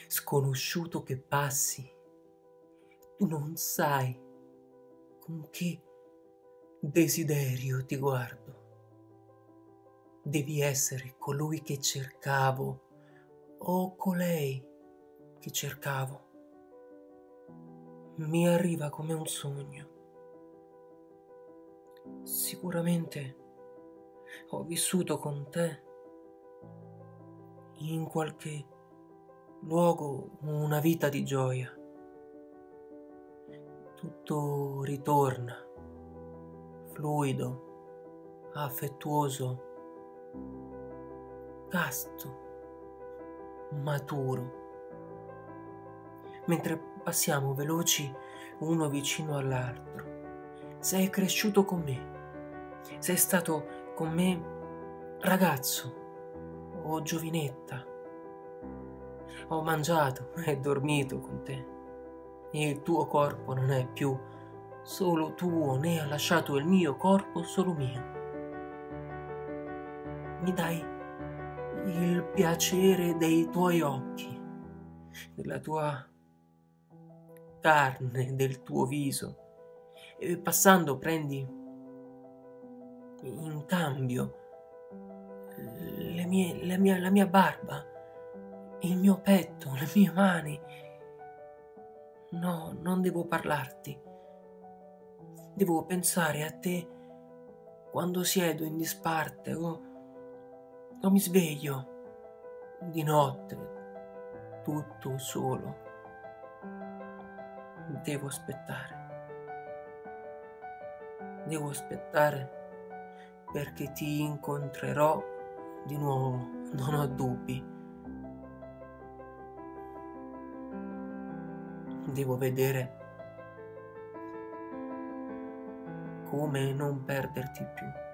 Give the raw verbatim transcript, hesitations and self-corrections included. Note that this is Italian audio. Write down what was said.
sconosciuto che passi, tu non sai con che desiderio ti guardo. Devi essere colui che cercavo o colei che cercavo. Mi arriva come un sogno. Sicuramente ho vissuto con te in qualche luogo una vita di gioia. Tutto ritorna, fluido, affettuoso, casto, maturo. Mentre passiamo veloci uno vicino all'altro, sei cresciuto con me, sei stato con me ragazzo o giovinetta, ho mangiato e dormito con te, e il tuo corpo non è più solo tuo, né ha lasciato il mio corpo solo mio. Mi dai il piacere dei tuoi occhi, della tua carne, del tuo viso, e passando prendi in cambio le mie, la mia, la mia barba, il mio petto, le mie mani. No, non devo parlarti. Devo pensare a te quando siedo in disparte o, o mi sveglio di notte, tutto solo. Devo aspettare. Devo aspettare perché ti incontrerò di nuovo, non ho dubbi. Devo vedere come non perderti più.